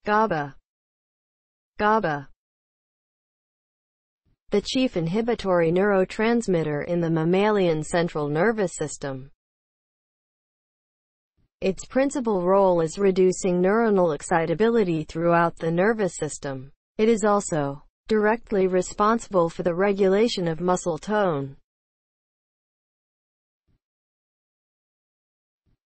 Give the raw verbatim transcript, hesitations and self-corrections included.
GABA. GABA. The chief inhibitory neurotransmitter in the mammalian central nervous system. Its principal role is reducing neuronal excitability throughout the nervous system. It is also directly responsible for the regulation of muscle tone.